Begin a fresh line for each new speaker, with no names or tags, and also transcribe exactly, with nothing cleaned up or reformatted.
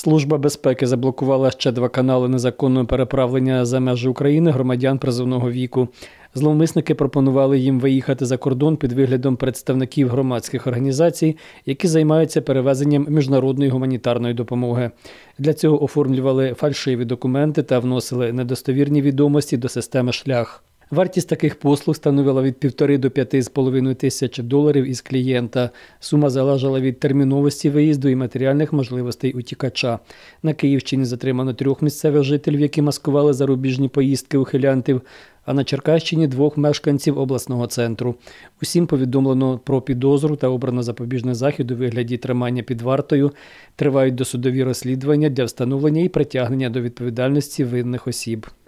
Служба безпеки заблокувала ще два канали незаконного переправлення за межі України громадян призовного віку. Зловмисники пропонували їм виїхати за кордон під виглядом представників громадських організацій, які займаються перевезенням міжнародної гуманітарної допомоги. Для цього оформлювали фальшиві документи та вносили недостовірні відомості до системи «Шлях». Вартість таких послуг становила від півтори до п'яти з половиною тисяч доларів із клієнта. Сума залежала від терміновості виїзду і матеріальних можливостей утікача. На Київщині затримано трьох місцевих жителів, які маскували зарубіжні поїздки ухилянтів, а на Черкащині двох мешканців обласного центру. Усім повідомлено про підозру та обрано запобіжний захід у вигляді тримання під вартою. Тривають досудові розслідування для встановлення і притягнення до відповідальності винних осіб.